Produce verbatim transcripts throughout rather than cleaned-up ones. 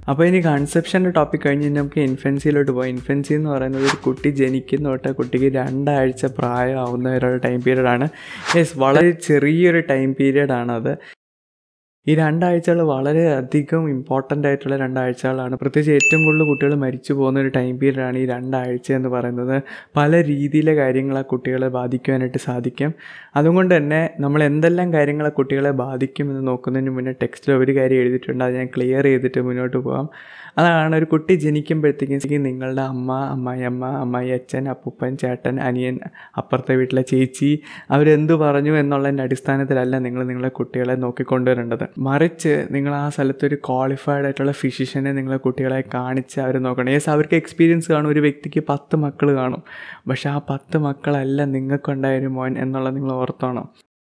അപ്പോൾ ഇനി കൺസെപ്ഷൻ്റെ ടോപ്പിക് കഴിഞ്ഞ് നമുക്ക് ഇൻഫൻസിയിലോട്ട് പോകാം. ഇൻഫൻസി എന്ന് പറയുന്നത് ഒരു കുട്ടി ജനിക്കുന്ന തൊട്ട് കുട്ടിക്ക് രണ്ടാഴ്ച പ്രായമാവുന്ന ഒരു ടൈം പീരീഡാണ്. യെസ്, വളരെ ചെറിയൊരു ടൈം പീരീഡാണത്. ഈ രണ്ടാഴ്ചകൾ വളരെ അധികം ഇമ്പോർട്ടൻ്റ് ആയിട്ടുള്ള രണ്ടാഴ്ചകളാണ്. പ്രത്യേകിച്ച് ഏറ്റവും കൂടുതൽ കുട്ടികൾ മരിച്ചു പോകുന്ന ഒരു ടൈം പീരീഡാണ് ഈ രണ്ടാഴ്ച എന്ന് പറയുന്നത്. പല രീതിയിലെ കാര്യങ്ങൾ ആ കുട്ടികളെ ബാധിക്കുവാനായിട്ട് സാധിക്കും. അതുകൊണ്ട് തന്നെ നമ്മൾ എന്തെല്ലാം കാര്യങ്ങൾ ആ കുട്ടികളെ ബാധിക്കുമെന്ന് നോക്കുന്നതിന് മുന്നേ ടെക്സ്റ്റിൽ ഒരു കാര്യം എഴുതിയിട്ടുണ്ട്. അത് ഞാൻ ക്ലിയർ ചെയ്തിട്ട് മുന്നോട്ട് പോകാം. അതാണ്, ഒരു കുട്ടി ജനിക്കുമ്പോഴത്തേക്കും നിങ്ങളുടെ അമ്മ, അമ്മായിയമ്മ, അമ്മായി അച്ഛൻ, അപ്പൂപ്പൻ, ചേട്ടൻ, അനിയൻ, അപ്പുറത്തെ വീട്ടിലെ ചേച്ചി അവരെന്തു പറഞ്ഞു എന്നുള്ളതിൻ്റെ അടിസ്ഥാനത്തിലല്ല നിങ്ങൾ നിങ്ങളെ കുട്ടികളെ നോക്കിക്കൊണ്ടുവരേണ്ടത്. മറിച്ച് നിങ്ങൾ ആ സ്ഥലത്തൊരു ക്വാളിഫൈഡ് ആയിട്ടുള്ള ഫിസിഷ്യനെ നിങ്ങളെ കുട്ടികളെ കാണിച്ച് അവർ നോക്കണം. യെസ്, അവർക്ക് എക്സ്പീരിയൻസ് കാണും. ഒരു വ്യക്തിക്ക് പത്ത് മക്കൾ കാണും. പക്ഷെ ആ പത്ത് മക്കളല്ല നിങ്ങൾക്കുണ്ടായൊരു മോൻ എന്നുള്ളത് നിങ്ങൾ ഓർത്തോണം.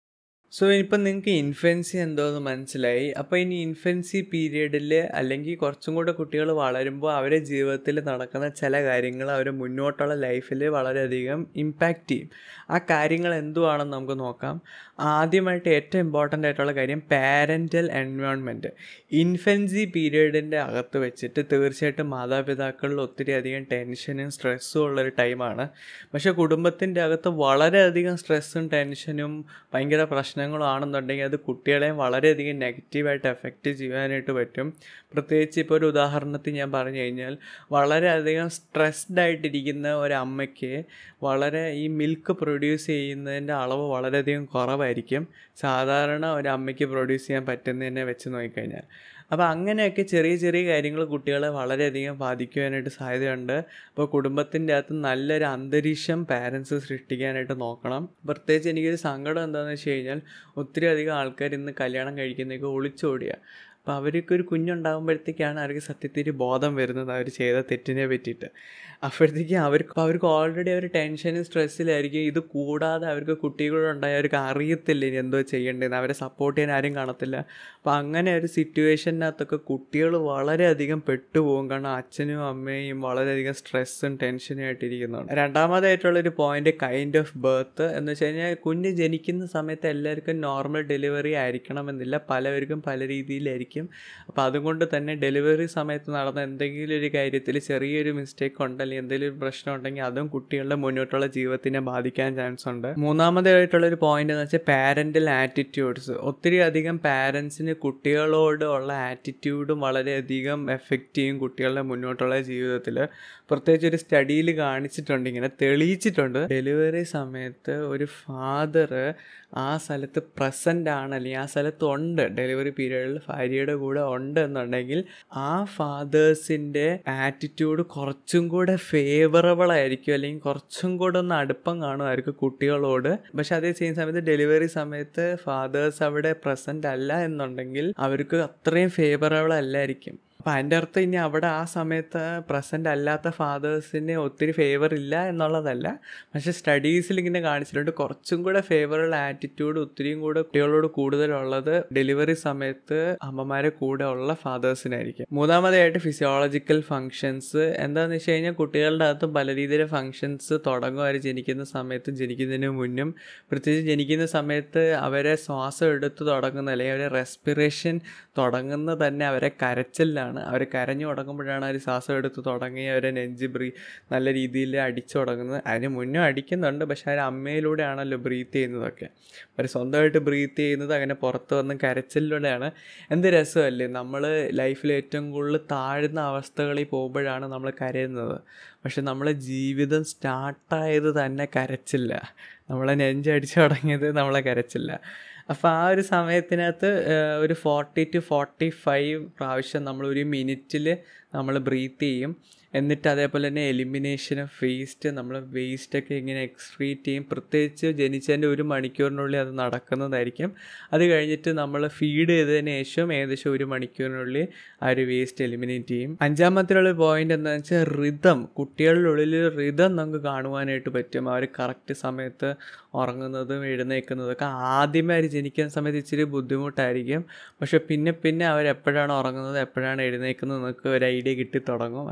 സോ ഇപ്പം നിങ്ങൾക്ക് ഇൻഫൻസി എന്തോന്ന് മനസ്സിലായി. അപ്പോൾ ഇനി ഇൻഫൻസി പീരീഡിൽ അല്ലെങ്കിൽ കുറച്ചും കൂടെ കുട്ടികൾ വളരുമ്പോൾ അവരുടെ ജീവിതത്തിൽ നടക്കുന്ന ചില കാര്യങ്ങൾ അവരുടെ മുന്നോട്ടുള്ള ലൈഫിൽ വളരെയധികം ഇമ്പാക്റ്റ് ചെയ്യും. ആ കാര്യങ്ങൾ എന്തുവാണെന്ന് നമുക്ക് നോക്കാം. ആദ്യമായിട്ട് ഏറ്റവും ഇമ്പോർട്ടൻ്റ് ആയിട്ടുള്ള കാര്യം പാരൻ്റൽ എൻവയോൺമെൻറ്റ്. ഇൻഫൻസി പീരീഡിൻ്റെ അകത്ത് വെച്ചിട്ട് തീർച്ചയായിട്ടും മാതാപിതാക്കളിൽ ഒത്തിരി അധികം ടെൻഷനും സ്ട്രെസ്സും ഉള്ളൊരു ടൈമാണ്. പക്ഷേ കുടുംബത്തിൻ്റെ അകത്ത് വളരെയധികം സ്ട്രെസ്സും ടെൻഷനും ഭയങ്കര പ്രശ്നങ്ങളാണെന്നുണ്ടെങ്കിൽ അത് കുട്ടികളെയും വളരെയധികം നെഗറ്റീവായിട്ട് എഫക്റ്റ് ചെയ്യാനായിട്ട് പറ്റും. പ്രത്യേകിച്ച് ഇപ്പോൾ ഒരു ഉദാഹരണത്തിൽ ഞാൻ പറഞ്ഞു കഴിഞ്ഞാൽ, വളരെയധികം സ്ട്രെസ്ഡ് ആയിട്ടിരിക്കുന്ന ഒരമ്മയ്ക്ക് വളരെ ഈ മിൽക്ക് പ്രൊഡ്യൂസ് ചെയ്യുന്നതിൻ്റെ അളവ് വളരെയധികം കുറവായിരിക്കും സാധാരണ ഒരമ്മയ്ക്ക് പ്രൊഡ്യൂസ് ചെയ്യാൻ പറ്റുന്നതിനെ വെച്ച് നോക്കിക്കഴിഞ്ഞാൽ. അപ്പോൾ അങ്ങനെയൊക്കെ ചെറിയ ചെറിയ കാര്യങ്ങൾ കുട്ടികളെ വളരെയധികം ബാധിക്കുവാനായിട്ട് സാധ്യതയുണ്ട്. അപ്പോൾ കുടുംബത്തിൻ്റെ അകത്ത് നല്ലൊരു അന്തരീക്ഷം പാരൻസ് സൃഷ്ടിക്കാനായിട്ട് നോക്കണം. പ്രത്യേകിച്ച് എനിക്കൊരു സങ്കടം എന്താണെന്ന് വെച്ച് കഴിഞ്ഞാൽ, ഒത്തിരി അധികം ആൾക്കാർ ഇന്ന് കല്യാണം കഴിക്കുന്നതൊക്കെ ഒളിച്ചോടിയ. അപ്പോൾ അവർക്കൊരു കുഞ്ഞുണ്ടാകുമ്പോഴത്തേക്കാണ് അവർക്ക് സത്യത്തിൽ ബോധം വരുന്നത് അവർ ചെയ്ത തെറ്റിനെ പറ്റിയിട്ട്. അപ്പോഴത്തേക്കും അവർക്ക് അവർക്ക് ഓൾറെഡി അവർ ടെൻഷനും സ്ട്രെസ്സിലായിരിക്കും. ഇത് കൂടാതെ അവർക്ക് കുട്ടികളുണ്ടായി അവർക്ക് അറിയത്തില്ല ഇനി എന്തോ ചെയ്യേണ്ടതെന്ന്. അവരെ സപ്പോർട്ട് ചെയ്യാൻ ആരും കാണത്തില്ല. അപ്പോൾ അങ്ങനെ ഒരു സിറ്റുവേഷനകത്തൊക്കെ കുട്ടികൾ വളരെയധികം പെട്ടുപോകും. കാരണം അച്ഛനും അമ്മയും വളരെയധികം സ്ട്രെസ്സും ടെൻഷനും ആയിട്ടിരിക്കുന്നതാണ്. രണ്ടാമതായിട്ടുള്ളൊരു പോയിൻ്റ് കൈൻഡ് ഓഫ് ബർത്ത് എന്ന് വെച്ച് കഴിഞ്ഞാൽ, കുഞ്ഞ് ജനിക്കുന്ന സമയത്ത് എല്ലാവർക്കും നോർമൽ ഡെലിവറി ആയിരിക്കണമെന്നില്ല. പലവർക്കും പല രീതിയിലായിരിക്കും. അപ്പോൾ അതുകൊണ്ട് തന്നെ ഡെലിവറി സമയത്ത് നടന്ന എന്തെങ്കിലും ഒരു കാര്യത്തിൽ ചെറിയൊരു മിസ്റ്റേക്ക് ഉണ്ടല്ലെങ്കിൽ എന്തെങ്കിലും ഒരു പ്രശ്നം ഉണ്ടെങ്കിൽ അതും കുട്ടികളുടെ മുന്നോട്ടുള്ള ജീവിതത്തിനെ ബാധിക്കാൻ ചാൻസ് ഉണ്ട്. മൂന്നാമതായിട്ടുള്ളൊരു പോയിന്റ് എന്ന് വെച്ചാൽ പാരൻ്റൽ ആറ്റിറ്റ്യൂഡ്സ്. ഒത്തിരി അധികം പാരൻസിന് കുട്ടികളോട് ഉള്ള ആറ്റിറ്റ്യൂഡും വളരെയധികം എഫക്റ്റ് ചെയ്യും കുട്ടികളുടെ മുന്നോട്ടുള്ള ജീവിതത്തിൽ. പ്രത്യേകിച്ച് ഒരു സ്റ്റഡിയിൽ കാണിച്ചിട്ടുണ്ട്, ഇങ്ങനെ തെളിയിച്ചിട്ടുണ്ട്. ഡെലിവറി സമയത്ത് ഒരു ഫാദർ ആ സ്ഥലത്ത് പ്രസൻ്റ് ആണ്, അല്ലെങ്കിൽ ആ സ്ഥലത്ത് ഉണ്ട്, ഡെലിവറി പീരീഡിൽ ഭാര്യയുടെ കൂടെ ഉണ്ട് എന്നുണ്ടെങ്കിൽ ആ ഫാദേഴ്സിൻ്റെ ആറ്റിറ്റ്യൂഡ് കുറച്ചും കൂടെ ഫേവറബിൾ ആയിരിക്കും, അല്ലെങ്കിൽ കുറച്ചും കൂടെ ഒന്ന് അടുപ്പം കാണുമായിരിക്കും കുട്ടികളോട്. പക്ഷെ അതേ സെയിം സമയത്ത് ഡെലിവറി സമയത്ത് ഫാദേഴ്സ് അവിടെ പ്രസൻ്റ് അല്ല എന്നുണ്ടെങ്കിൽ അവർക്ക് അത്രയും ഫേവറബിൾ അല്ലായിരിക്കും. അപ്പോൾ അതിൻ്റെ അർത്ഥം ഇനി അവിടെ ആ സമയത്ത് പ്രസൻ്റ് അല്ലാത്ത ഫാദേഴ്സിന് ഒത്തിരി ഫേവർ ഇല്ല എന്നുള്ളതല്ല. പക്ഷേ സ്റ്റഡീസിൽ ഇങ്ങനെ കാണിച്ചിട്ടുണ്ട് കുറച്ചും കൂടെ ഫേവറബിൾ ആറ്റിറ്റ്യൂഡ് ഒത്തിരിയും കൂടെ കുട്ടികളോട് കൂടുതലുള്ളത് ഡെലിവറി സമയത്ത് അമ്മമാരെ കൂടെ ഉള്ള ഫാദേഴ്സിനായിരിക്കും. മൂന്നാമതായിട്ട് ഫിസിയോളജിക്കൽ ഫങ്ഷൻസ്. എന്താണെന്ന് വെച്ച് കഴിഞ്ഞാൽ, കുട്ടികളുടെ അകത്തും പല രീതിയിലെ ഫങ്ഷൻസ് തുടങ്ങും അവർ ജനിക്കുന്ന സമയത്തും ജനിക്കുന്നതിന് മുന്നും. പ്രത്യേകിച്ച് ജനിക്കുന്ന സമയത്ത് അവരെ ശ്വാസം എടുത്ത് തുടങ്ങുന്ന, അല്ലെങ്കിൽ അവരെ റെസ്പിറേഷൻ തുടങ്ങുന്ന തന്നെ അവരെ കരച്ചിലാണ്. അവർ കരഞ്ഞു തുടങ്ങുമ്പോഴാണ് അവർ ശ്വാസം എടുത്ത് തുടങ്ങി അവരെ നെഞ്ച് ബ്രീ നല്ല രീതിയിൽ അടിച്ചു തുടങ്ങുന്നത്. അതിന് മുന്നേ അടിക്കുന്നുണ്ട്, പക്ഷെ അവർ അമ്മയിലൂടെയാണല്ലോ ബ്രീത്ത് ചെയ്യുന്നതൊക്കെ. അവർ സ്വന്തമായിട്ട് ബ്രീത്ത് ചെയ്യുന്നത് അങ്ങനെ പുറത്ത് വന്ന് കരച്ചിലൂടെയാണ്. എന്ത് രസമല്ലേ, നമ്മൾ ലൈഫിൽ ഏറ്റവും കൂടുതൽ താഴ്ന്ന അവസ്ഥകളിൽ പോകുമ്പോഴാണ് നമ്മൾ കരയുന്നത്. പക്ഷെ നമ്മളെ ജീവിതം സ്റ്റാർട്ടായത് തന്നെ കരച്ചില്ല. നമ്മളെ നെഞ്ചടിച്ചു തുടങ്ങിയത് നമ്മളെ കരച്ചില്ല. അപ്പോൾ ആ ഒരു സമയത്തിനകത്ത് ഒരു ഫോർട്ടി ടു ഫോർട്ടി ഫൈവ് പ്രാവശ്യം നമ്മൾ ഒരു മിനിറ്റിൽ നമ്മൾ ബ്രീത്ത് ചെയ്യും. എന്നിട്ട് അതേപോലെ തന്നെ എലിമിനേഷൻ ഓഫ് വേസ്റ്റ്, നമ്മൾ വേസ്റ്റൊക്കെ ഇങ്ങനെ എക്സ്ക്രീറ്റ് ചെയ്യും. പ്രത്യേകിച്ച് ജനിച്ചതിൻ്റെ ഒരു മണിക്കൂറിനുള്ളിൽ അത് നടക്കുന്നതായിരിക്കും. അത് കഴിഞ്ഞിട്ട് നമ്മൾ ഫീഡ് ചെയ്തതിന് ശേഷം ഏകദേശം ഒരു മണിക്കൂറിനുള്ളിൽ ആ ഒരു വേസ്റ്റ് എലിമിനേറ്റ് ചെയ്യും. അഞ്ചാമത്തിലുള്ള പോയിൻ്റ് എന്താണെന്ന് വെച്ചാൽ റിതം. കുട്ടികളുടെ ഉള്ളിൽ റിതം നമുക്ക് കാണുവാനായിട്ട് പറ്റും. അവർ കറക്റ്റ് സമയത്ത് ഉറങ്ങുന്നതും എഴുന്നേൽക്കുന്നതൊക്കെ ആദ്യമേ അവർ ജനിക്കുന്ന സമയത്ത് ഇച്ചിരി ബുദ്ധിമുട്ടായിരിക്കും. പക്ഷെ പിന്നെ പിന്നെ അവരെപ്പോഴാണ് ഉറങ്ങുന്നത് എപ്പോഴാണ് എഴുന്നേൽക്കുന്നത് എന്നൊക്കെ ഒരു ഐഡിയ കിട്ടി തുടങ്ങും. അവർ ഉറക്കത്തിൽ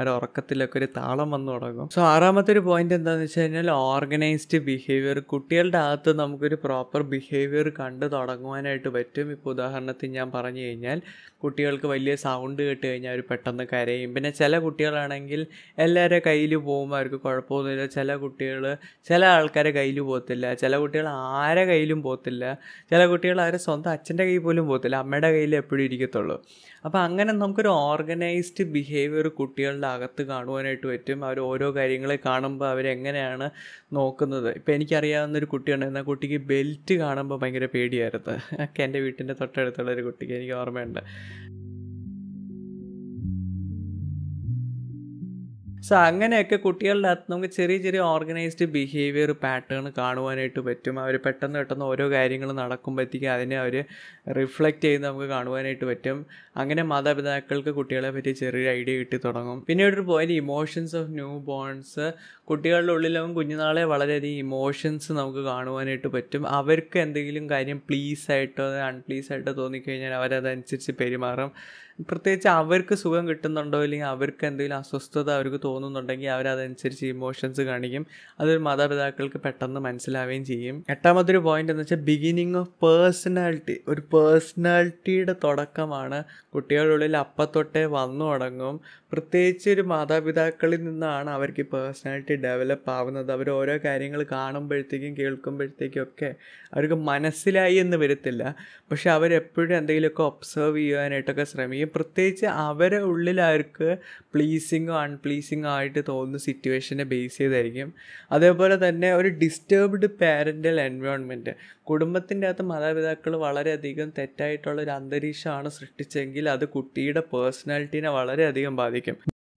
ശ്വാസകോശത്തിലൊക്കെ ഒരു താളം വന്നു തുടങ്ങും. സോ ആറാമത്തെ ഒരു പോയിന്റ് എന്താണെന്ന് വെച്ച് കഴിഞ്ഞാൽ ഓർഗനൈസ്ഡ് ബിഹേവിയർ. കുട്ടികളുടെ അകത്ത് നമുക്കൊരു പ്രോപ്പർ ബിഹേവിയർ കണ്ടു തുടങ്ങുവാനായിട്ട് പറ്റും. ഇപ്പോൾ ഉദാഹരണത്തിന് ഞാൻ പറഞ്ഞു കഴിഞ്ഞാൽ കുട്ടികൾക്ക് വലിയ സൗണ്ട് കേട്ട് കഴിഞ്ഞാൽ അവർ പെട്ടെന്ന് കരയും. പിന്നെ ചില കുട്ടികളാണെങ്കിൽ എല്ലാവരുടെ കയ്യിൽ പോകുമ്പോൾ അവർക്ക് കുഴപ്പമൊന്നുമില്ല. ചില കുട്ടികൾ ചില ആൾക്കാരെ കയ്യിൽ പോകത്തില്ല. ചില കുട്ടികൾ ആരെ കയ്യിലും പോകത്തില്ല. ചില കുട്ടികൾ ആരെ സ്വന്തം അച്ഛൻ്റെ കയ്യിൽ പോലും പോകത്തില്ല, അമ്മയുടെ കയ്യിൽ എപ്പോഴും ഇരിക്കത്തുള്ളൂ. അപ്പോൾ അങ്ങനെ നമുക്കൊരു ഓർഗനൈസ്ഡ് ബിഹേവിയർ കുട്ടികളുടെ അകത്ത് കാണുവാനായിട്ട് പറ്റും. അവർ ഓരോ കാര്യങ്ങളെ കാണുമ്പോൾ അവരെങ്ങനെയാണ് നോക്കുന്നത്. ഇപ്പോൾ എനിക്കറിയാവുന്നൊരു കുട്ടിയുണ്ട്, എന്നാൽ കുട്ടിക്ക് ബെൽറ്റ് കാണുമ്പോൾ ഭയങ്കര പേടിയായിരുന്നു. ഒക്കെ എൻ്റെ വീട്ടിൻ്റെ തൊട്ടടുത്തുള്ള ഒരു കുട്ടിക്ക് എനിക്ക് ഓർമ്മയുണ്ട്. സോ അങ്ങനെയൊക്കെ കുട്ടികളുടെ അകത്ത് നമുക്ക് ചെറിയ ചെറിയ ഓർഗനൈസ്ഡ് ബിഹേവിയർ പാറ്റേൺ കാണുവാനായിട്ട് പറ്റും. അവർ പെട്ടെന്ന് പെട്ടെന്ന് ഓരോ കാര്യങ്ങൾ നടക്കുമ്പോഴത്തേക്കും അതിനെ അവർ റിഫ്ലക്റ്റ് ചെയ്ത് നമുക്ക് കാണുവാനായിട്ട് പറ്റും. അങ്ങനെ മാതാപിതാക്കൾക്ക് കുട്ടികളെ പറ്റി ചെറിയൊരു ഐഡിയ കിട്ടി തുടങ്ങും. പിന്നീട് ഒരു point emotions of newborns. കുട്ടികളുടെ ഉള്ളിലും കുഞ്ഞുനാളെ വളരെയധികം ഇമോഷൻസ് നമുക്ക് കാണുവാനായിട്ട് പറ്റും. അവർക്ക് എന്തെങ്കിലും കാര്യം പ്ലീസായിട്ടോ അൺപ്ലീസ് ആയിട്ടോ തോന്നിക്കഴിഞ്ഞാൽ അവരതനുസരിച്ച് പെരുമാറും. പ്രത്യേകിച്ച് അവർക്ക് സുഖം കിട്ടുന്നുണ്ടോ അല്ലെങ്കിൽ അവർക്ക് എന്തെങ്കിലും അസ്വസ്ഥത അവർക്ക് തോന്നുന്നുണ്ടെങ്കിൽ അവരതനുസരിച്ച് ഇമോഷൻസ് കാണിക്കും. അതൊരു മാതാപിതാക്കൾക്ക് പെട്ടെന്ന് മനസ്സിലാവുകയും ചെയ്യും. എട്ടാമതൊരു പോയിന്റ് എന്ന് വെച്ചാൽ ബിഗിനിങ് ഓഫ് പേഴ്സണാലിറ്റി. ഒരു പേഴ്സണാലിറ്റിയുടെ തുടക്കമാണ് കുട്ടികളുടെ ഉള്ളിൽ അപ്പത്തൊട്ടേ വന്നു തുടങ്ങും. പ്രത്യേകിച്ച് ഒരു മാതാപിതാക്കളിൽ നിന്നാണ് അവർക്ക് പേഴ്സണാലിറ്റി ഡെവലപ്പ് ആവുന്നത്. അവർ ഓരോ കാര്യങ്ങൾ കാണുമ്പോഴത്തേക്കും കേൾക്കുമ്പോഴത്തേക്കും ഒക്കെ അവർക്ക് മനസ്സിലായി എന്ന് വരത്തില്ല, പക്ഷെ അവരെപ്പോഴും എന്തെങ്കിലുമൊക്കെ ഒബ്സർവ് ചെയ്യാനായിട്ടൊക്കെ ശ്രമിക്കും. പ്രത്യേകിച്ച് അവരെ ഉള്ളിൽ അവർക്ക് പ്ലീസിങ്ങോ അൺപ്ലീസിങ്ങോ ആയിട്ട് തോന്നുന്ന സിറ്റുവേഷനെ ബേസ് ചെയ്തായിരിക്കും. അതേപോലെ തന്നെ ഒരു ഡിസ്റ്റർബ്ഡ് പാരൻ്റൽ എൻവയോൺമെൻറ്റ്. കുടുംബത്തിൻ്റെ അകത്ത് മാതാപിതാക്കൾ വളരെയധികം തെറ്റായിട്ടുള്ളൊരു അന്തരീക്ഷമാണ് സൃഷ്ടിച്ചെങ്കിൽ അത് കുട്ടിയുടെ പേഴ്സണാലിറ്റീനെ വളരെയധികം ബാധിക്കും.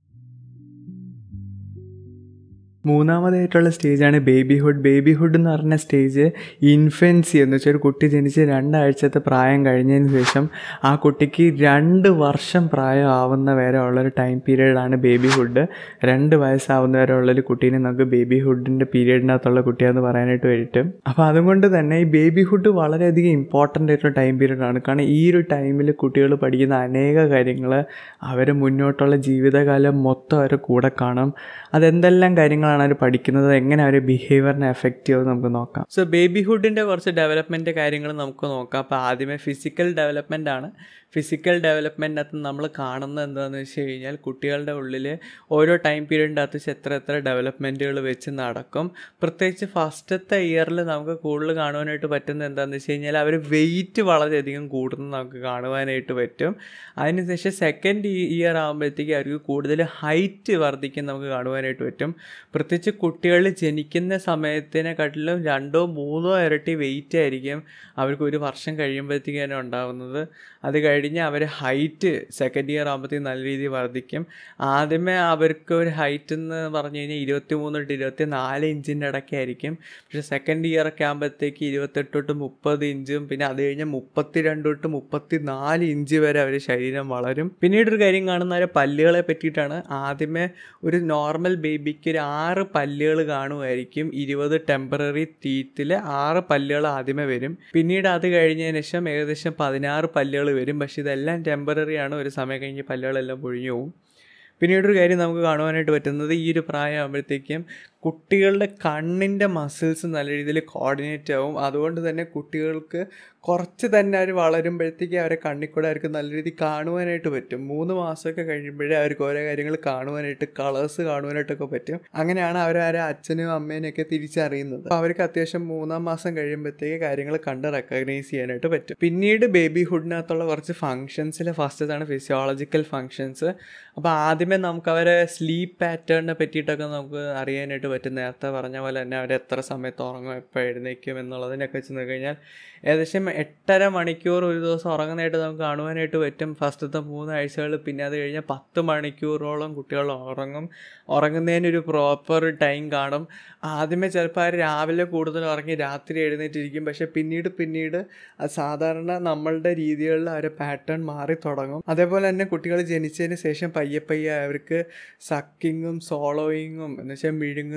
മൂന്നാമതായിട്ടുള്ള സ്റ്റേജാണ് ബേബിഹുഡ്. ബേബിഹുഡ് എന്ന് പറഞ്ഞ സ്റ്റേജ് ഇൻഫൻസി എന്ന് വെച്ചാൽ ഒരു കുട്ടി ജനിച്ച് രണ്ടാഴ്ചത്തെ പ്രായം കഴിഞ്ഞതിന് ശേഷം ആ കുട്ടിക്ക് രണ്ട് വർഷം പ്രായം ആവുന്ന വരെ ഉള്ളൊരു ടൈം പീരീഡാണ് ബേബിഹുഡ്. രണ്ട് വയസ്സാവുന്ന വരെ ഉള്ളൊരു കുട്ടീനെ നമുക്ക് ബേബിഹുഡിൻ്റെ പീരീഡിനകത്തുള്ള കുട്ടിയാന്ന് പറയാനായിട്ട് പറ്റും. അപ്പോൾ അതുകൊണ്ട് തന്നെ ഈ ബേബിഹുഡ് വളരെയധികം ഇമ്പോർട്ടൻ്റ് ആയിട്ടുള്ള ടൈം പീരീഡാണ്. കാരണം ഈ ഒരു ടൈമിൽ കുട്ടികൾ പഠിക്കുന്ന അനേക കാര്യങ്ങൾ അവർ മുന്നോട്ടുള്ള ജീവിതകാലം മൊത്തം അവരെ കൂടെ കാണും. അതെന്തെല്ലാം കാര്യങ്ങൾ അവർ പഠിക്കുന്നത്, എങ്ങനെ അവർ ബിഹേവിയറിനെ എഫക്റ്റ് ചെയ്യുമെന്ന് നമുക്ക് നോക്കാം. സോ ബേബിഹുഡിൻ്റെ കുറച്ച് ഡെവലപ്മെൻറ്റ് കാര്യങ്ങൾ നമുക്ക് നോക്കാം. അപ്പോൾ ആദ്യമേ ഫിസിക്കൽ ഡെവലപ്മെൻ്റ് ആണ്. ഫിസിക്കൽ ഡെവലപ്മെൻറ്റിനകത്ത് നമ്മൾ കാണുന്നത് എന്താണെന്ന് വെച്ച് കഴിഞ്ഞാൽ കുട്ടികളുടെ ഉള്ളിൽ ഓരോ ടൈം പീരീഡിൻ്റെ അകത്ത് എത്ര എത്ര ഡെവലപ്മെൻറ്റുകൾ വെച്ച് നടക്കും. പ്രത്യേകിച്ച് ഫസ്റ്റത്തെ ഇയറിൽ നമുക്ക് കൂടുതൽ കാണുവാനായിട്ട് പറ്റുന്നത് എന്താണെന്ന് വെച്ച് കഴിഞ്ഞാൽ അവർ വെയിറ്റ് വളരെയധികം കൂടുന്നത് നമുക്ക് കാണുവാനായിട്ട് പറ്റും. അതിനുശേഷം സെക്കൻഡ് ഇയർ ആകുമ്പോഴത്തേക്ക് അവർക്ക് കൂടുതൽ ഹൈറ്റ് വർദ്ധിക്കാൻ നമുക്ക് കാണുവാനായിട്ട് പറ്റും. പ്രത്യേകിച്ച് കുട്ടികൾ ജനിക്കുന്ന സമയത്തിനെക്കാട്ടിലും രണ്ടോ മൂന്നോ ഇരട്ടി വെയിറ്റ് ആയിരിക്കും അവർക്ക് ഒരു വർഷം കഴിയുമ്പോഴത്തേക്ക് തന്നെ ഉണ്ടാകുന്നത്. അത് കഴിഞ്ഞ് അവർ ഹൈറ്റ് സെക്കൻഡ് ഇയർ ആകുമ്പോഴത്തേക്ക് നല്ല രീതിയിൽ വർദ്ധിക്കും. ആദ്യമേ അവർക്ക് ഒരു ഹൈറ്റ് എന്ന് പറഞ്ഞു കഴിഞ്ഞാൽ ഇരുപത്തി മൂന്ന് തൊട്ട് ഇരുപത്തി നാല് ഇഞ്ചിൻ്റെ ഇടയ്ക്കായിരിക്കും. പക്ഷേ സെക്കൻഡ് ഇയർ ഒക്കെ ആകുമ്പോഴത്തേക്ക് ഇരുപത്തെട്ട് തൊട്ട് മുപ്പത് ഇഞ്ചും പിന്നെ അത് കഴിഞ്ഞ് മുപ്പത്തി രണ്ട് തൊട്ട് മുപ്പത്തി നാല് ഇഞ്ച് വരെ അവർ ശരീരം വളരും. പിന്നീടൊരു കാര്യം കാണുന്ന അവരെ പല്ലുകളെ പറ്റിയിട്ടാണ്. ആദ്യമേ ഒരു നോർമൽ ബേബിക്ക് ഒരു ആറ് പല്ലുകൾ കാണുമായിരിക്കും. ഇരുപത് ടെമ്പററി ടീത്തിൽ ആറ് പല്ലുകൾ ആദ്യമേ വരും. പിന്നീട് അത് കഴിഞ്ഞതിന് ശേഷം ഏകദേശം പതിനാറ് പല്ലുകൾ വരും. പക്ഷെ ഇതെല്ലാം ടെമ്പററി ആണ്. ഒരു സമയം കഴിഞ്ഞ് പല്ലുകളെല്ലാം പൊഴിഞ്ഞു പോകും. പിന്നീടൊരു കാര്യം നമുക്ക് കാണുവാനായിട്ട് പറ്റുന്നത് ഈ ഒരു പ്രായമാകുമ്പോഴത്തേക്കും കുട്ടികളുടെ കണ്ണിൻ്റെ മസിൽസ് നല്ല രീതിയിൽ കോർഡിനേറ്റ് ആവും. അതുകൊണ്ട് തന്നെ കുട്ടികൾക്ക് കുറച്ച് തന്നെ അവർ വളരുമ്പോഴത്തേക്ക് അവരെ കണ്ണിൽ കൂടെ അവർക്ക് നല്ല രീതിയിൽ കാണുവാനായിട്ട് പറ്റും. മൂന്ന് മാസമൊക്കെ കഴിയുമ്പോഴേ അവർക്ക് ഓരോ കാര്യങ്ങൾ കാണുവാനായിട്ട് കളേഴ്സ് കാണുവാനായിട്ടൊക്കെ പറ്റും. അങ്ങനെയാണ് അവരാരെ അച്ഛനും അമ്മേനെയൊക്കെ തിരിച്ചറിയുന്നത്. അപ്പോൾ അവർക്ക് അത്യാവശ്യം മൂന്നാം മാസം കഴിയുമ്പോഴത്തേക്ക് കാര്യങ്ങൾ കണ്ട് റെക്കഗ്നൈസ് ചെയ്യാനായിട്ട് പറ്റും. പിന്നീട് ബേബിഹുഡിനകത്തുള്ള കുറച്ച് ഫങ്ഷൻസിലെ ഫസ്റ്റതാണ് ഫിസിയോളജിക്കൽ ഫങ്ഷൻസ്. അപ്പോൾ ആദ്യമേ നമുക്ക് അവരെ സ്ലീപ്പ് പാറ്റേണിനെ പറ്റിയിട്ടൊക്കെ നമുക്ക് അറിയാനായിട്ട് പറ്റും. നേരത്തെ പറഞ്ഞ പോലെ തന്നെ അവർ എത്ര സമയത്ത് ഉറങ്ങും, എപ്പോൾ എഴുന്നേക്കും എന്നുള്ളതിനൊക്കെ വെച്ച് നോക്കി കഴിഞ്ഞാൽ ഏകദേശം എട്ടര മണിക്കൂർ ഒരു ദിവസം ഉറങ്ങുന്നതായിട്ട് നമുക്ക് കാണുവാനായിട്ട് പറ്റും ഫസ്റ്റത്തെ മൂന്നാഴ്ചകൾ. പിന്നെ അത് കഴിഞ്ഞാൽ പത്ത് മണിക്കൂറോളം കുട്ടികൾ ഉറങ്ങും. ഉറങ്ങുന്നതിനൊരു പ്രോപ്പർ ടൈം കാണും. ആദ്യമേ ചിലപ്പോൾ അവർ രാവിലെ കൂടുതൽ ഉറങ്ങി രാത്രി എഴുന്നേറ്റിരിക്കും. പക്ഷേ പിന്നീട് പിന്നീട് സാധാരണ നമ്മളുടെ രീതികളിൽ അവരെ പാറ്റേൺ മാറി തുടങ്ങും. അതേപോലെ തന്നെ കുട്ടികൾ ജനിച്ചതിന് ശേഷം പയ്യെ പയ്യെ അവർക്ക് സക്കിങ്ങും സോളോയിങ്ങും എന്ന് വെച്ചാൽ മിഴുങ്ങുന്ന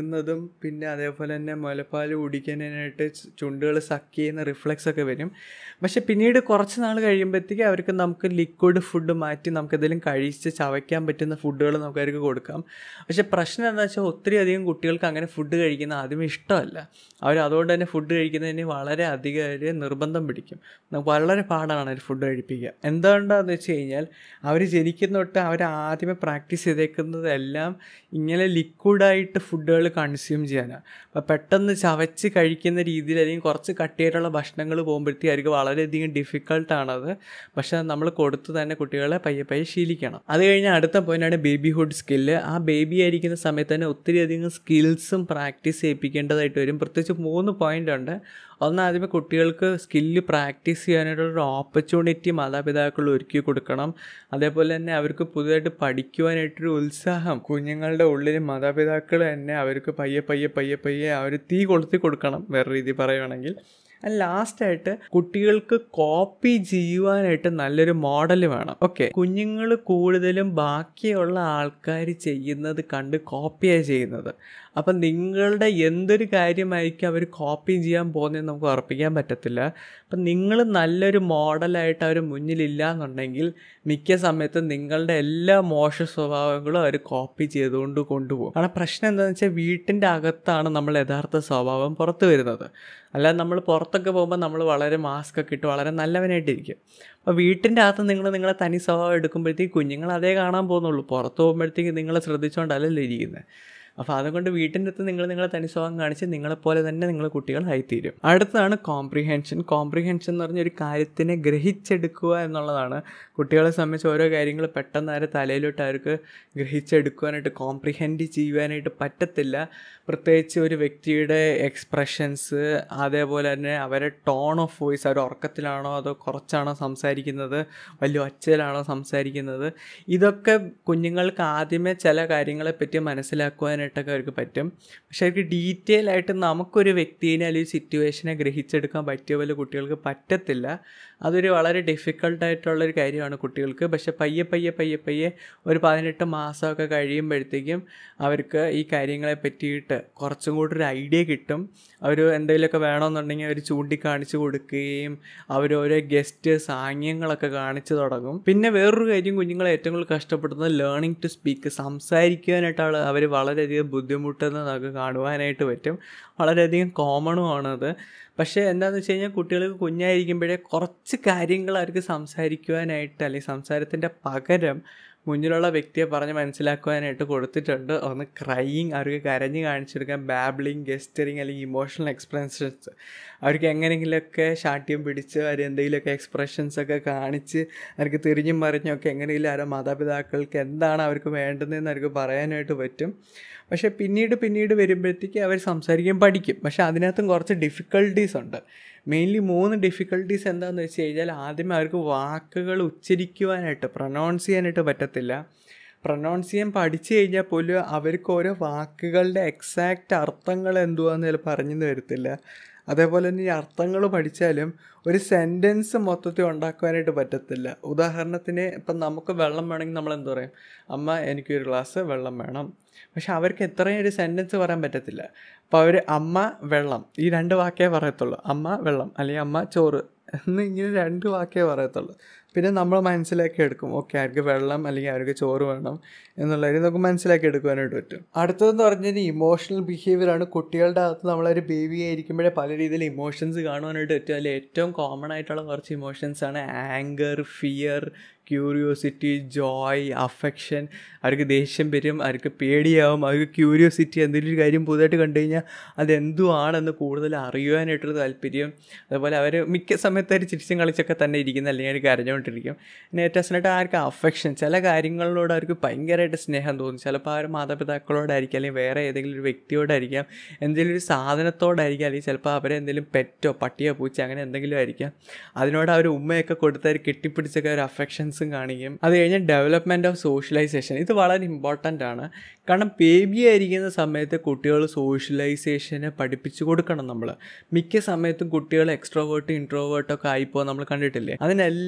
വിഴുങ്ങുന്നതും പിന്നെ അതേപോലെ തന്നെ മുലപ്പാൽ കുടിക്കാനായിട്ട് ചുണ്ടുകൾ സക്ക് ചെയ്യുന്ന റിഫ്ലക്സ് ഒക്കെ വരും. പക്ഷെ പിന്നീട് കുറച്ച് നാൾ കഴിയുമ്പോഴത്തേക്ക് അവർക്ക് നമുക്ക് ലിക്വിഡ് ഫുഡ് മാറ്റി നമുക്ക് എന്തെങ്കിലും കഴിച്ച് ചവയ്ക്കാൻ പറ്റുന്ന ഫുഡുകൾ നമുക്ക് അവർക്ക് കൊടുക്കാം. പക്ഷെ പ്രശ്നം എന്താ വെച്ചാൽ ഒത്തിരി അധികം കുട്ടികൾക്ക് അങ്ങനെ ഫുഡ് കഴിക്കുന്ന ആദ്യമേ ഇഷ്ടമല്ല. അവർ അതുകൊണ്ട് തന്നെ ഫുഡ് കഴിക്കുന്നതിന് വളരെ അധികം അവർ നിർബന്ധം പിടിക്കും. നമുക്ക് വളരെ പാടാണ് അവർ ഫുഡ് കഴിപ്പിക്കുക. എന്തുകൊണ്ടാണെന്ന് വെച്ച് കഴിഞ്ഞാൽ അവർ ജനിക്കുന്ന തൊട്ട് അവർ ആദ്യമേ പ്രാക്ടീസ് ചെയ്തേക്കുന്നതെല്ലാം ഇങ്ങനെ ലിക്വിഡായിട്ട് ഫുഡുകൾ കൺസ്യൂം ചെയ്യാനാണ്. അപ്പോൾ പെട്ടെന്ന് ചവച്ച് കഴിക്കുന്ന രീതിയിൽ അല്ലെങ്കിൽ കുറച്ച് കട്ടിയായിട്ടുള്ള ഭക്ഷണങ്ങൾ പോകുമ്പോഴത്തേക്ക് അവർക്ക് വളരെയധികം ഡിഫിക്കൾട്ടാണത്. പക്ഷേ നമ്മൾ കൊടുത്ത് തന്നെ കുട്ടികളെ പയ്യെ പയ്യെ ശീലിക്കണം. അത് കഴിഞ്ഞാൽ അടുത്ത പോയിൻ്റാണ് ബേബിഹുഡ് സ്കില്ല്. ആ ബേബി ആയിരിക്കുന്ന സമയത്ത് തന്നെ ഒത്തിരി അധികം സ്കിൽസും പ്രാക്ടീസ് ചെയ്യിപ്പിക്കേണ്ടതായിട്ട് വരും. പ്രത്യേകിച്ച് മൂന്ന് പോയിൻ്റ് ഉണ്ട്. ഒന്നാദ്യമേ കുട്ടികൾക്ക് സ്കില്ല് പ്രാക്ടീസ് ചെയ്യാനായിട്ടുള്ളൊരു ഓപ്പർച്യൂണിറ്റി മാതാപിതാക്കൾ ഒരുക്കി കൊടുക്കണം. അതേപോലെ തന്നെ അവർക്ക് പുതുതായിട്ട് പഠിക്കുവാനായിട്ടൊരു ഉത്സാഹം കുഞ്ഞുങ്ങളുടെ ഉള്ളിൽ മാതാപിതാക്കൾ തന്നെ അവർക്ക് പയ്യെ പയ്യെ പയ്യെ പയ്യെ അവർ തീ കൊളുത്തി കൊടുക്കണം, വേറെ രീതി പറയുകയാണെങ്കിൽ. ആൻഡ് ലാസ്റ്റായിട്ട് കുട്ടികൾക്ക് കോപ്പി ചെയ്യുവാനായിട്ട് നല്ലൊരു മോഡൽ വേണം. ഓക്കെ, കുഞ്ഞുങ്ങൾ കൂടുതലും ബാക്കിയുള്ള ആൾക്കാർ ചെയ്യുന്നത് കണ്ട് കോപ്പിയാണ് ചെയ്യുന്നത്. അപ്പം നിങ്ങളുടെ എന്തൊരു കാര്യമായിരിക്കും അവർ കോപ്പി ചെയ്യാൻ പോകുന്നതെന്ന് നമുക്ക് ഉറപ്പിക്കാൻ പറ്റത്തില്ല. അപ്പം നിങ്ങൾ നല്ലൊരു മോഡലായിട്ട് അവർ മുന്നിലില്ല എന്നുണ്ടെങ്കിൽ മിക്ക സമയത്തും നിങ്ങളുടെ എല്ലാ മോശ സ്വഭാവങ്ങളും അവർ കോപ്പി ചെയ്തുകൊണ്ട് കൊണ്ടുപോകും. കാരണം പ്രശ്നം എന്താണെന്ന് വെച്ചാൽ വീട്ടിൻ്റെ അകത്താണ് നമ്മൾ യഥാർത്ഥ സ്വഭാവം പുറത്ത് വരുന്നത്. അല്ലാതെ നമ്മൾ പുറത്തൊക്കെ പോകുമ്പോൾ നമ്മൾ വളരെ മാസ്ക് ഒക്കെ ഇട്ട് വളരെ നല്ലവനായിട്ടിരിക്കും. അപ്പോൾ വീട്ടിൻ്റെ അകത്ത് നിങ്ങൾ നിങ്ങളെ തനി സ്വഭാവം എടുക്കുമ്പോഴത്തേക്ക് കുഞ്ഞുങ്ങൾ അതേ കാണാൻ പോകുന്നുള്ളൂ. പുറത്ത് പോകുമ്പോഴത്തേക്ക് നിങ്ങളെ ശ്രദ്ധിച്ചുകൊണ്ടല്ലല്ലോ ഇരിക്കുന്നത്. അപ്പോൾ അതുകൊണ്ട് വീട്ടിൻ്റെ അടുത്ത് നിങ്ങൾ നിങ്ങളെ തനി സ്വഭാവം കാണിച്ച് നിങ്ങളെപ്പോലെ തന്നെ നിങ്ങൾ കുട്ടികളായിത്തീരും. അടുത്തതാണ് കോംപ്രിഹെൻഷൻ. കോംപ്രിഹെൻഷൻ എന്ന് പറഞ്ഞ ഒരു കാര്യത്തിനെ ഗ്രഹിച്ചെടുക്കുക എന്നുള്ളതാണ്. കുട്ടികളെ സംബന്ധിച്ച് ഓരോ കാര്യങ്ങൾ പെട്ടെന്ന് അവരെ തലയിലോട്ട് അവർക്ക് ഗ്രഹിച്ചെടുക്കുവാനായിട്ട് കോംപ്രിഹെൻഡ് ചെയ്യുവാനായിട്ട് പറ്റത്തില്ല. പ്രത്യേകിച്ച് ഒരു വ്യക്തിയുടെ എക്സ്പ്രഷൻസ്, അതേപോലെ തന്നെ അവരെ ടോൺ ഓഫ് വോയിസ്, അവർ ഉറക്കത്തിലാണോ അതോ കുറച്ചാണോ സംസാരിക്കുന്നത്, വലിയ ഒച്ചയിലാണോ സംസാരിക്കുന്നത്, ഇതൊക്കെ കുഞ്ഞുങ്ങൾക്ക് ആദ്യമേ ചില കാര്യങ്ങളെപ്പറ്റി മനസ്സിലാക്കുവാനായിട്ടൊക്കെ അവർക്ക് പറ്റും. പക്ഷെ അവർക്ക് ഡീറ്റെയിൽ ആയിട്ട് നമുക്കൊരു വ്യക്തിയെ അല്ലെങ്കിൽ സിറ്റുവേഷനെ ഗ്രഹിച്ചെടുക്കാൻ പറ്റിയ പോലെ കുട്ടികൾക്ക് പറ്റത്തില്ല. അതൊരു വളരെ ഡിഫിക്കൾട്ടായിട്ടുള്ളൊരു കാര്യമാണ് കുട്ടികൾക്ക്. പക്ഷെ പയ്യെ പയ്യെ പയ്യെ പയ്യെ ഒരു പതിനെട്ട് മാസമൊക്കെ കഴിയുമ്പോഴത്തേക്കും അവർക്ക് ഈ കാര്യങ്ങളെ പറ്റിയിട്ട് കുറച്ചും കൂടി ഒരു ഐഡിയ കിട്ടും. അവർ എന്തെങ്കിലുമൊക്കെ വേണമെന്നുണ്ടെങ്കിൽ അവർ ചൂണ്ടിക്കാണിച്ച് കൊടുക്കുകയും അവർ ഓരോ ഗസ്റ്റ് സാങ്യങ്ങളൊക്കെ കാണിച്ചു തുടങ്ങും. പിന്നെ വേറൊരു കാര്യം, കുഞ്ഞുങ്ങളെ ഏറ്റവും കൂടുതൽ കഷ്ടപ്പെടുന്നത് ലേണിംഗ് ടു സ്പീക്ക്, സംസാരിക്കുവാനായിട്ടാണ് അവർ വളരെയധികം ബുദ്ധിമുട്ടുന്നത് നമുക്ക് കാണുവാനായിട്ട് പറ്റും. വളരെയധികം കോമണും ആണത്. പക്ഷേ എന്താണെന്ന് വെച്ച് കഴിഞ്ഞാൽ കുട്ടികൾക്ക് കുഞ്ഞായിരിക്കുമ്പോഴേ കുറച്ച് കാര്യങ്ങൾ അവർക്ക് സംസാരിക്കുവാനായിട്ട് അല്ലെങ്കിൽ സംസാരത്തിൻ്റെ പകരം മുന്നിലുള്ള വ്യക്തിയെ പറഞ്ഞ് മനസ്സിലാക്കുവാനായിട്ട് കൊടുത്തിട്ടുണ്ട്. ഒന്ന് ക്രൈയിങ്, അവർക്ക് കരഞ്ഞ് കാണിച്ചെടുക്കാൻ, ബാബ്ലിങ്, ഗെസ്റ്ററിങ് അല്ലെങ്കിൽ ഇമോഷണൽ എക്സ്പ്രഷൻസ്, അവർക്ക് എങ്ങനെയെങ്കിലുമൊക്കെ ശാഠ്യം പിടിച്ച് അവർ എന്തെങ്കിലുമൊക്കെ എക്സ്പ്രഷൻസൊക്കെ കാണിച്ച് അവർക്ക് തിരിഞ്ഞും മറിഞ്ഞൊക്കെ എങ്ങനെയെങ്കിലും അവരുടെ മാതാപിതാക്കൾക്ക് എന്താണ് അവർക്ക് വേണ്ടതെന്ന് അവർക്ക് പറയാനായിട്ട് പറ്റും. പക്ഷേ പിന്നീട് പിന്നീട് വരുമ്പോഴത്തേക്ക് അവർ സംസാരിക്കാൻ പഠിക്കും. പക്ഷേ അതിനകത്തും കുറച്ച് ഡിഫിക്കൽട്ടീസ് ഉണ്ട്. മെയിൻലി മൂന്ന് ഡിഫിക്കൽട്ടീസ് എന്താണെന്ന് വെച്ച് കഴിഞ്ഞാൽ, ആദ്യമേ അവർക്ക് വാക്കുകൾ ഉച്ചരിക്കുവാനായിട്ട് പ്രൊനൗൺസ് ചെയ്യാനായിട്ട് പറ്റത്തില്ല. പ്രൊനൗൺസ് ചെയ്യാൻ പഠിച്ചു കഴിഞ്ഞാൽ പോലും അവർക്ക് ഓരോ വാക്കുകളുടെ എക്സാക്റ്റ് അർത്ഥങ്ങൾ എന്തുവാന്ന് ചിലപ്പോൾ അറിഞ്ഞെന്ന് വരത്തില്ല. അതേപോലെ തന്നെ ഈ അർത്ഥങ്ങൾ പഠിച്ചാലും ഒരു സെൻറ്റൻസ് മൊത്തത്തിൽ ഉണ്ടാക്കുവാനായിട്ട് പറ്റത്തില്ല. ഉദാഹരണത്തിന് ഇപ്പം നമുക്ക് വെള്ളം വേണമെങ്കിൽ നമ്മൾ എന്ത് പറയും, അമ്മ എനിക്കൊരു ഗ്ലാസ് വെള്ളം വേണം. പക്ഷെ അവർക്ക് എത്രയും ഒരു സെൻറ്റൻസ് പറയാൻ പറ്റത്തില്ല. അപ്പോൾ അവർ അമ്മ വെള്ളം ഈ രണ്ട് വാക്കേ പറയത്തുള്ളൂ. അമ്മ വെള്ളം അല്ലെങ്കിൽ അമ്മ ചോറ് എന്ന് ഇങ്ങനെ രണ്ട് വാക്കേ പറയത്തുള്ളൂ. പിന്നെ നമ്മൾ മനസ്സിലാക്കി എടുക്കും, ഓക്കെ അവർക്ക് വെള്ളം അല്ലെങ്കിൽ അവർക്ക് ചോറ് വേണം എന്നുള്ളത് നമുക്ക് മനസ്സിലാക്കി എടുക്കുവാനായിട്ട് പറ്റും. അടുത്തതെന്ന് പറഞ്ഞാൽ ഇമോഷണൽ ബിഹേവിയറാണ്. കുട്ടികളുടെ അകത്ത് നമ്മളൊരു ബേബി ആയിരിക്കുമ്പോഴേ പല രീതിയിൽ ഇമോഷൻസ് കാണുവാനായിട്ട് പറ്റും. അതിൽ ഏറ്റവും കോമൺ ആയിട്ടുള്ള കുറച്ച് ഇമോഷൻസാണ് anger, fear, curiosity, joy, affection. അവർക്ക് ദേഷ്യം വരും, അവർക്ക് പേടിയാവും, അവർക്ക് ക്യൂരിയോസിറ്റി, എന്തെങ്കിലും ഒരു കാര്യം പുതുതായിട്ട് കണ്ടു കഴിഞ്ഞാൽ അതെന്തുവാണെന്ന് കൂടുതൽ അറിയുവാനായിട്ടൊരു താല്പര്യം. അതുപോലെ അവർ മിക്ക സമയത്ത് അവർ ചിരിച്ചും കളിച്ചൊക്കെ തന്നെ ഇരിക്കുന്ന, അല്ലെങ്കിൽ അവർ കരഞ്ഞുകൊണ്ടിരിക്കും. പിന്നെ ഏറ്റവും അവസാനമായിട്ട് അവർക്ക് അഫെക്ഷൻ, ചില കാര്യങ്ങളിലൂടെ അവർക്ക് ഭയങ്കരമായിട്ട് സ്നേഹം തോന്നും. ചിലപ്പോൾ അവർ മാതാപിതാക്കളോടായിരിക്കും, അല്ലെങ്കിൽ വേറെ ഏതെങ്കിലും ഒരു വ്യക്തിയോടായിരിക്കാം, എന്തെങ്കിലും ഒരു സാധനത്തോടായിരിക്കും, അല്ലെങ്കിൽ ചിലപ്പോൾ അവരെ എന്തെങ്കിലും പെറ്റോ പട്ടിയോ പൂച്ച അങ്ങനെ എന്തെങ്കിലും ആയിരിക്കാം. അതിനോട് അവർ ഉമ്മയൊക്കെ കൊടുത്ത് അവർ കെട്ടിപ്പിടിച്ചൊക്കെ ഒരു അഫെക്ഷൻസും കാണിക്കും. അത് കഴിഞ്ഞാൽ ഡെവലപ്മെൻറ്റ് ഓഫ് സോഷ്യലൈസേഷൻ, ഇത് വളരെ ഇമ്പോർട്ടൻ്റ് ആണ്. കാരണം ബേബി ആയിരിക്കുന്ന സമയത്ത് കുട്ടികൾ സോഷ്യലൈസേഷനെ പഠിപ്പിച്ചു കൊടുക്കണം. നമ്മൾ മിക്ക സമയത്തും കുട്ടികൾ എക്സ്ട്രോവേർട്ട് ഇൻട്രോവേർട്ടൊക്കെ ആയിപ്പോൾ നമ്മൾ കണ്ടിട്ടില്ലേ. അതിനെല്ലാത്തിനും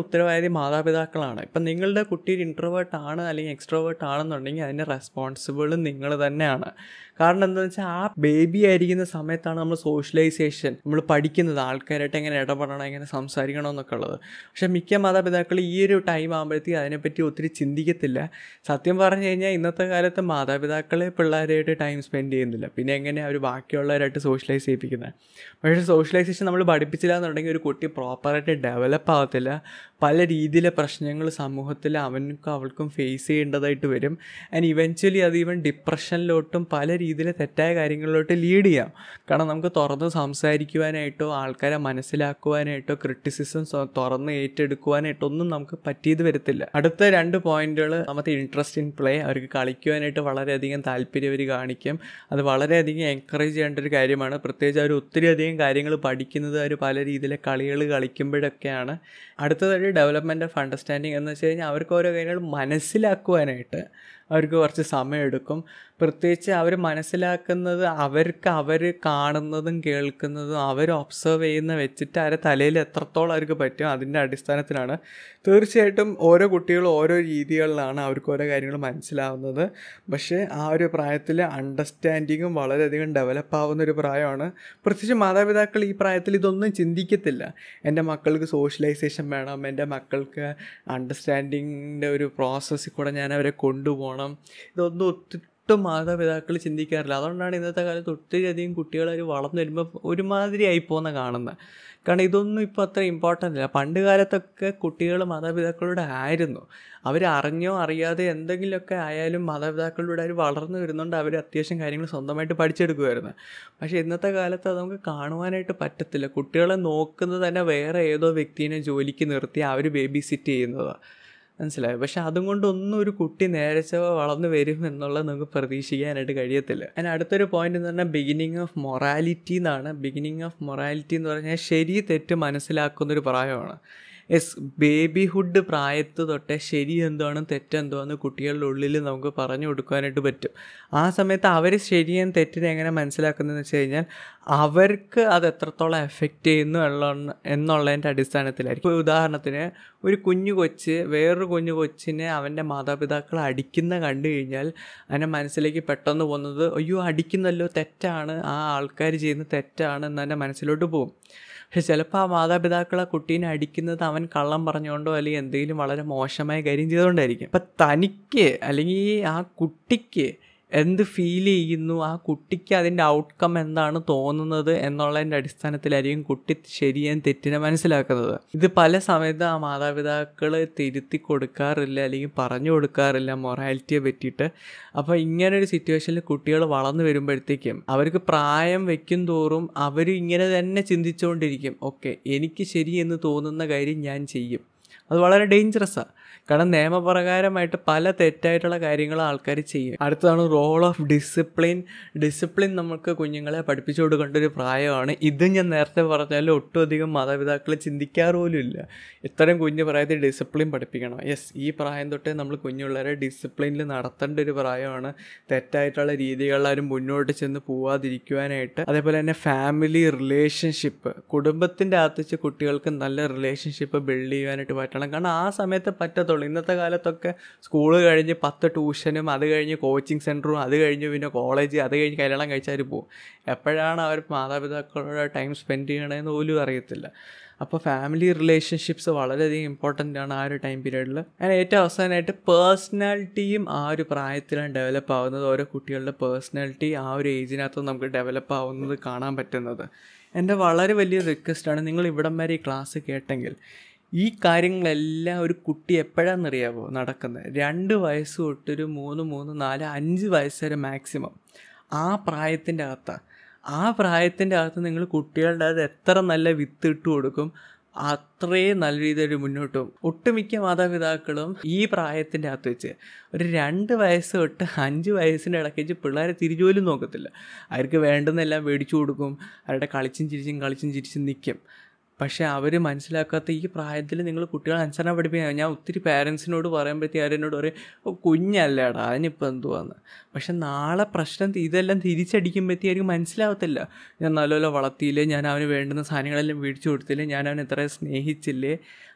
ഉത്തരവാദി മാതാപിതാക്കളാണ്. ഇപ്പം നിങ്ങളുടെ കുട്ടി ഒരു ഇൻട്രോവേർട്ട് ആണ് അല്ലെങ്കിൽ എക്സ്ട്രോവേർട്ട് ആണെന്നുണ്ടെങ്കിൽ അതിൻ്റെ റെസ്പോൺസിബിളും നിങ്ങൾ തന്നെയാണ്. കാരണം എന്താണെന്ന് വെച്ചാൽ ആ ബേബി ആയിരിക്കുന്ന സമയത്താണ് നമ്മൾ സോഷ്യലൈസേഷൻ, നമ്മൾ പഠിക്കുന്നത് ആൾക്കാരായിട്ട് എങ്ങനെ ഇടപെടണം, എങ്ങനെ സംസാരിക്കണം എന്നൊക്കെ ഉള്ളത്. പക്ഷേ മിക്ക മാതാപിതാക്കൾ ഈ ഒരു ടൈം ആകുമ്പോഴത്തേക്ക് അതിനെപ്പറ്റി ഒത്തിരി ചിന്തിക്കത്തില്ല. സത്യം പറഞ്ഞു കഴിഞ്ഞാൽ ഇന്നത്തെ കാലത്ത് മാതാപിതാക്കളെ പിള്ളേരായിട്ട് ടൈം സ്പെൻഡ് ചെയ്യുന്നില്ല, പിന്നെ എങ്ങനെയാണ് അവർ ബാക്കിയുള്ളവരായിട്ട് സോഷ്യലൈസ് ചെയ്യിപ്പിക്കുന്നത്. പക്ഷേ സോഷ്യലൈസേഷൻ നമ്മൾ പഠിപ്പിച്ചില്ല എന്നുണ്ടെങ്കിൽ ഒരു കുട്ടി പ്രോപ്പറായിട്ട് ഡെവലപ്പ് ആകത്തില്ല. പല രീതിയിലെ പ്രശ്നങ്ങൾ സമൂഹത്തിൽ അവനും അവൾക്കും ഫേസ് ചെയ്യേണ്ടതായിട്ട് വരും. ആൻഡ് ഇവൻച്വലി അത് ഈവൻ ഡിപ്രഷനിലോട്ടും പല രീതിയിൽ തെറ്റായ കാര്യങ്ങളിലോട്ട് ലീഡ് ചെയ്യാം. കാരണം നമുക്ക് തുറന്ന് സംസാരിക്കുവാനായിട്ടോ ആൾക്കാരെ മനസ്സിലാക്കുവാനായിട്ടോ ക്രിറ്റിസിസം തുറന്ന് ഏറ്റെടുക്കുവാനായിട്ടോ ഒന്നും നമുക്ക് പറ്റിയത് വരത്തില്ല. അടുത്ത രണ്ട് പോയിന്റുകൾ, നമുക്ക് ഇൻട്രസ്റ്റ് ഇൻ പ്ലേ, അവർക്ക് കളിക്കുവാനായിട്ട് വളരെയധികം താല്പര്യം അവർ കാണിക്കും. അത് വളരെയധികം എൻകറേജ് ചെയ്യേണ്ട ഒരു കാര്യമാണ്. പ്രത്യേകിച്ച് അവർ ഒത്തിരി അധികം കാര്യങ്ങൾ പഠിക്കുന്നത് അവർ പല രീതിയിലെ കളികൾ കളിക്കുമ്പോഴൊക്കെയാണ്. അടുത്തതൊരു ഡെവലപ്മെൻറ്റ് ഓഫ് അണ്ടർസ്റ്റാൻഡിങ് എന്ന് വെച്ച് കഴിഞ്ഞാൽ അവർക്ക് ഓരോ കാര്യങ്ങൾ മനസ്സിലാക്കുവാനായിട്ട് അവർക്ക് കുറച്ച് സമയമെടുക്കും. പ്രത്യേകിച്ച് അവർ മനസ്സിലാക്കുന്നത് അവർക്ക് അവർ കാണുന്നതും കേൾക്കുന്നതും അവർ ഒബ്സർവ് ചെയ്യുന്ന വെച്ചിട്ട് അവരുടെ തലയിൽ എത്രത്തോളം അവർക്ക് പറ്റും അതിൻ്റെ അടിസ്ഥാനത്തിലാണ്. തീർച്ചയായിട്ടും ഓരോ കുട്ടികളും ഓരോ രീതികളിലാണ് അവർക്ക് ഓരോ കാര്യങ്ങൾ മനസ്സിലാവുന്നത്. പക്ഷേ ആ ഒരു പ്രായത്തിൽ അണ്ടർസ്റ്റാൻഡിങ്ങും വളരെയധികം ഡെവലപ്പ് ആവുന്ന ഒരു പ്രായമാണ്. പ്രത്യേകിച്ച് മാതാപിതാക്കൾ ഈ പ്രായത്തിൽ ഇതൊന്നും ചിന്തിക്കത്തില്ല. എൻ്റെ മക്കൾക്ക് സോഷ്യലൈസേഷൻ വേണം, എൻ്റെ മക്കൾക്ക് അണ്ടർസ്റ്റാൻഡിങ്ങിൻ്റെ ഒരു പ്രോസസ്സിൽ കൂടെ ഞാൻ അവരെ കൊണ്ടുപോകണം, ഇതൊന്നും ഒത്തിട്ടും മാതാപിതാക്കൾ ചിന്തിക്കാറില്ല. അതുകൊണ്ടാണ് ഇന്നത്തെ കാലത്ത് ഒത്തിരി അധികം കുട്ടികൾ അവർ വളർന്നു വരുമ്പോൾ ഒരുമാതിരി ആയിപ്പോകുന്ന കാണുന്നത്. കാരണം ഇതൊന്നും ഇപ്പോൾ അത്ര ഇമ്പോർട്ടൻ്റ് അല്ല. പണ്ട് കാലത്തൊക്കെ കുട്ടികൾ മാതാപിതാക്കളുടെ ആയിരുന്നു. അവർ അറിഞ്ഞോ അറിയാതെ എന്തെങ്കിലുമൊക്കെ ആയാലും മാതാപിതാക്കളുടെ അവർ വളർന്നു വരുന്നുണ്ട്, അവർ അത്യാവശ്യം കാര്യങ്ങൾ സ്വന്തമായിട്ട് പഠിച്ചെടുക്കുമായിരുന്നു. പക്ഷേ ഇന്നത്തെ കാലത്ത് അത് നമുക്ക് കാണുവാനായിട്ട് പറ്റത്തില്ല. കുട്ടികളെ നോക്കുന്നത് തന്നെ വേറെ ഏതോ വ്യക്തിനെ ജോലിക്ക് നിർത്തി അവർ ബേബി സിറ്റ് ചെയ്യുന്നതാണ്, മനസ്സിലായോ? പക്ഷെ അതും കൊണ്ടൊന്നും ഒരു കുട്ടി നേരത്തെ വളർന്നു വരും എന്നുള്ളത് നമുക്ക് പ്രതീക്ഷിക്കാനായിട്ട് കഴിയത്തില്ല. അതിന് അടുത്തൊരു പോയിന്റ് എന്ന് പറഞ്ഞാൽ ബിഗിനിങ് ഓഫ് മൊറാലിറ്റി എന്നാണ്. ബിഗിനിങ് ഓഫ് മൊറാലിറ്റി എന്ന് പറഞ്ഞാൽ ശരി തെറ്റ് മനസ്സിലാക്കുന്നൊരു പ്രായമാണ്. യെസ്, ബേബിഹുഡ് പ്രായത്ത് തൊട്ടേ ശരി എന്താണ് തെറ്റെന്താണെന്ന് കുട്ടികളുടെ ഉള്ളിൽ നമുക്ക് പറഞ്ഞു കൊടുക്കാനായിട്ട് പറ്റും. ആ സമയത്ത് അവർ ശരിയും തെറ്റിനെ എങ്ങനെ മനസ്സിലാക്കുന്നതെന്ന് വെച്ച് കഴിഞ്ഞാൽ അവർക്ക് അത് എത്രത്തോളം എഫക്റ്റ് ചെയ്യുന്നു എന്നുള്ള എന്നുള്ളതിൻ്റെ അടിസ്ഥാനത്തിലായിരിക്കും. ഇപ്പോൾ ഉദാഹരണത്തിന് ഒരു കുഞ്ഞു കൊച്ച് വേറൊരു കുഞ്ഞു കൊച്ചിനെ അവൻ്റെ മാതാപിതാക്കൾ അടിക്കുന്ന കണ്ടു കഴിഞ്ഞാൽ അവൻ്റെ മനസ്സിലേക്ക് പെട്ടെന്ന് പോകുന്നത് അയ്യോ അടിക്കുന്നല്ലോ, തെറ്റാണ്, ആ ആൾക്കാർ ചെയ്യുന്നത് തെറ്റാണ് എന്നതിൻ്റെ മനസ്സിലോട്ട് പോകും. പക്ഷെ ചിലപ്പോൾ ആ മാതാപിതാക്കൾ ആ കുട്ടീനെ അടിക്കുന്നത് അവൻ കള്ളം പറഞ്ഞുകൊണ്ടോ അല്ലെങ്കിൽ എന്തെങ്കിലും വളരെ മോശമായ കാര്യം ചെയ്തുകൊണ്ടായിരിക്കും. അപ്പം തനിക്ക് അല്ലെങ്കിൽ ആ കുട്ടിക്ക് എന്ത് ഫീൽ ചെയ്യുന്നു, ആ കുട്ടിക്ക് അതിൻ്റെ ഔട്ട്കം എന്താണ് തോന്നുന്നത് എന്നുള്ളതിൻ്റെ അടിസ്ഥാനത്തിലായിരിക്കും കുട്ടി ശരിയും തെറ്റിനെ മനസ്സിലാക്കുന്നത്. ഇത് പല സമയത്ത് ആ മാതാപിതാക്കൾ തിരുത്തി കൊടുക്കാറില്ല അല്ലെങ്കിൽ പറഞ്ഞു കൊടുക്കാറില്ല മൊറാലിറ്റിയെ പറ്റിയിട്ട്. അപ്പോൾ ഇങ്ങനൊരു സിറ്റുവേഷനിൽ കുട്ടികൾ വളർന്നു വരുമ്പോഴത്തേക്കും അവർക്ക് പ്രായം വയ്ക്കും തോറും അവർ ഇങ്ങനെ തന്നെ ചിന്തിച്ചുകൊണ്ടിരിക്കും, ഓക്കെ എനിക്ക് ശരിയെന്ന് തോന്നുന്ന കാര്യം ഞാൻ ചെയ്യും. അത് വളരെ ഡേഞ്ചറസാണ്. കാരണം നിയമപ്രകാരമായിട്ട് പല തെറ്റായിട്ടുള്ള കാര്യങ്ങൾ ആൾക്കാർ ചെയ്യും. അടുത്തതാണ് റോൾ ഓഫ് ഡിസിപ്ലിൻ. ഡിസിപ്ലിൻ നമുക്ക് കുഞ്ഞുങ്ങളെ പഠിപ്പിച്ചു കൊടുക്കേണ്ട ഒരു പ്രായമാണ്. ഇത് ഞാൻ നേരത്തെ പറഞ്ഞാലും ഒട്ടും അധികം മാതാപിതാക്കൾ ചിന്തിക്കാറ് പോലും ഇല്ല. ഇത്രയും കുഞ്ഞു പ്രായത്തിൽ ഡിസിപ്ലിൻ പഠിപ്പിക്കണം. യെസ്, ഈ പ്രായം തൊട്ടേ നമ്മൾ കുഞ്ഞുള്ളവരെ ഡിസിപ്ലിനിൽ നടത്തേണ്ട ഒരു പ്രായമാണ്. തെറ്റായിട്ടുള്ള രീതികളിലാരും മുന്നോട്ട് ചെന്ന് പോവാതിരിക്കുവാനായിട്ട്. അതേപോലെ തന്നെ ഫാമിലി റിലേഷൻഷിപ്പ്, കുടുംബത്തിൻ്റെ അകത്ത് വെച്ച് കുട്ടികൾക്ക് നല്ല റിലേഷൻഷിപ്പ് ബിൽഡ് ചെയ്യാനായിട്ട് പറ്റണം. കാരണം ആ സമയത്ത് പറ്റത്തുള്ളൂ. ഇന്നത്തെ കാലത്തൊക്കെ സ്കൂള് കഴിഞ്ഞ് പത്ത് ട്യൂഷനും അത് കഴിഞ്ഞ് കോച്ചിങ് സെൻറ്ററും അത് കഴിഞ്ഞ് പിന്നെ കോളേജ് അത് കഴിഞ്ഞ് കല്യാണം കഴിച്ചാൽ പോകും. എപ്പോഴാണ് അവർ മാതാപിതാക്കളുടെ ടൈം സ്പെൻഡ് ചെയ്യണമെന്ന് പോലും അറിയത്തില്ല. അപ്പോൾ ഫാമിലി റിലേഷൻഷിപ്സ് വളരെയധികം ഇമ്പോർട്ടൻ്റ് ആണ് ആ ഒരു ടൈം പീരീഡിൽ. അങ്ങനെ ഏറ്റവും അവസാനമായിട്ട് പേഴ്സണാലിറ്റിയും ആ ഒരു പ്രായത്തിലാണ് ഡെവലപ്പ് ആവുന്നത്. ഓരോ കുട്ടികളുടെ പേഴ്സണാലിറ്റി ആ ഒരു ഏജിനകത്ത് നമുക്ക് ഡെവലപ്പ് ആവുന്നത് കാണാൻ പറ്റുന്നത്. എൻ്റെ വളരെ വലിയ റിക്വസ്റ്റാണ്, നിങ്ങൾ ഇവിടം വരെ ഈ ക്ലാസ് കേട്ടെങ്കിൽ ഈ കാര്യങ്ങളെല്ലാം ഒരു കുട്ടി എപ്പോഴാണെന്നറിയാമോ നടക്കുന്നത്? രണ്ട് വയസ്സ് തൊട്ടൊരു മൂന്ന് മൂന്ന് നാല് അഞ്ച് വയസ്സ് വരെ മാക്സിമം ആ പ്രായത്തിൻ്റെ അകത്താണ്. ആ പ്രായത്തിൻ്റെ അകത്ത് നിങ്ങൾ കുട്ടികളുടെ അത് എത്ര നല്ല വിത്ത് ഇട്ട് കൊടുക്കും അത്രയും നല്ല രീതിയിൽ മുന്നോട്ട് പോകും. ഒട്ടുമിക്ക മാതാപിതാക്കളും ഈ പ്രായത്തിൻ്റെ അകത്ത് വെച്ച് ഒരു രണ്ട് വയസ്സ് തൊട്ട് അഞ്ച് വയസ്സിൻ്റെ ഇടയ്ക്ക് വെച്ച് പിള്ളേരെ തിരിജോലും നോക്കത്തില്ല. അവർക്ക് വേണ്ടുന്നെല്ലാം മേടിച്ചു കൊടുക്കും, അവരുടെ കളിച്ചും ചിരിച്ചും കളിച്ചും ചിരിച്ചും നിൽക്കും. പക്ഷേ അവർ മനസ്സിലാക്കാത്ത ഈ പ്രായത്തിൽ നിങ്ങൾ കുട്ടികളെ അനുസരണം പഠിപ്പിക്കുക. ഞാൻ ഒത്തിരി പാരൻസിനോട് പറയുമ്പോഴത്തേക്ക് അവരെന്നോട് പറയും കുഞ്ഞല്ലേടാ അതിനിപ്പോൾ എന്തുവാന്ന്. പക്ഷെ നാളെ പ്രശ്നം ഇതെല്ലാം തിരിച്ചടിക്കുമ്പോഴത്തേക്കും മനസ്സിലാവത്തില്ല. ഞാൻ നല്ലപോലെ വളർത്തിയില്ലേ, ഞാൻ അവന് വേണ്ടുന്ന സാധനങ്ങളെല്ലാം മേടിച്ചു കൊടുത്തില്ലേ, ഞാൻ അവനെ ഇത്ര സ്നേഹിച്ചില്ലേ.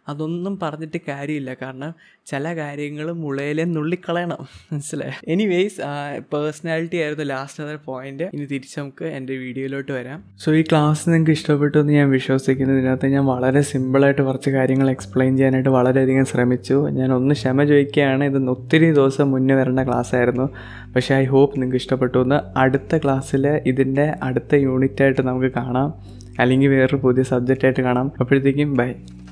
അതൊന്നും പറഞ്ഞിട്ട് കാര്യമില്ല. കാരണം ചില കാര്യങ്ങൾ മുളയിലെ നുള്ളിക്കളയണം, മനസ്സിലായി. എനിവേയ്സ്, പേഴ്സണാലിറ്റി ആയിരുന്നു ലാസ്റ്റ് പോയിന്റ്. ഇനി തിരിച്ച് നമുക്ക് എൻ്റെ വീഡിയോയിലോട്ട് വരാം. സോ ഈ ക്ലാസ് നിങ്ങൾക്ക് ഇഷ്ടപ്പെട്ടു എന്ന് ഞാൻ വിശ്വസിക്കുന്നു. ഇതിനകത്ത് ഞാൻ വളരെ സിമ്പിളായിട്ട് കുറച്ച് കാര്യങ്ങൾ എക്സ്പ്ലെയിൻ ചെയ്യാനായിട്ട് വളരെയധികം ശ്രമിച്ചു. ഞാൻ ഒന്ന് ക്ഷമ ചോദിക്കുകയാണ്. ഇത് ഒത്തിരി ദിവസം മുന്നേ വരേണ്ട ക്ലാസ് ആയിരുന്നു. പക്ഷേ ഐ ഹോപ്പ് നിങ്ങൾക്ക് ഇഷ്ടപ്പെട്ടു എന്ന്. അടുത്ത ക്ലാസ്സിൽ ഇതിൻ്റെ അടുത്ത യൂണിറ്റായിട്ട് നമുക്ക് കാണാം, അല്ലെങ്കിൽ വേറൊരു പുതിയ സബ്ജക്റ്റായിട്ട് കാണാം. അപ്പോഴത്തേക്കും ബൈ.